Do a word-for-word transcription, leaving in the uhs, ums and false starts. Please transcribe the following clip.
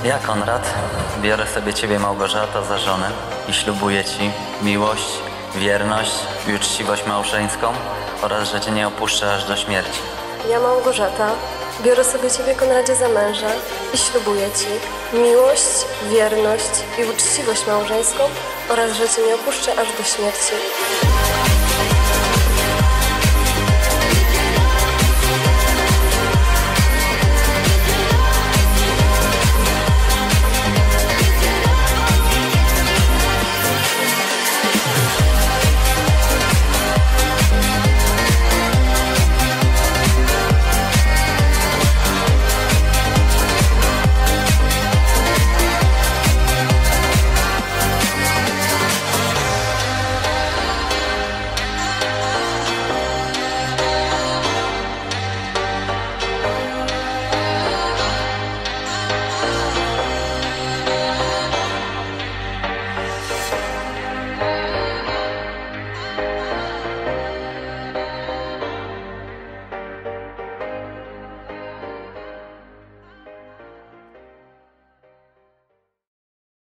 Ja, Konrad, biorę sobie Ciebie, Małgorzato, za żonę i ślubuję Ci miłość, wierność i uczciwość małżeńską oraz, że Cię nie opuszczę aż do śmierci. Ja, Małgorzata, biorę sobie Ciebie, Konradzie, za męża i ślubuję Ci miłość, wierność i uczciwość małżeńską oraz, że Cię nie opuszczę aż do śmierci.